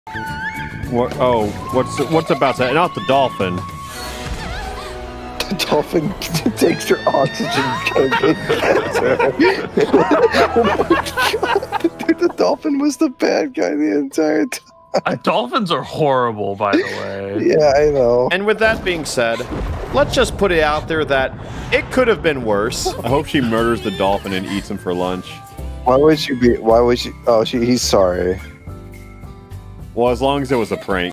What? Oh, what's about to? Not the dolphin. The dolphin takes her oxygen tank and kills her. Oh my god! Dude, the dolphin was the bad guy the entire time. Dolphins are horrible, by the way. Yeah, I know. And with that being said, let's just put it out there that it could have been worse. I hope she murders the dolphin and eats him for lunch. Why would she be? Why would she? Oh, he's sorry. Well, as long as it was a prank.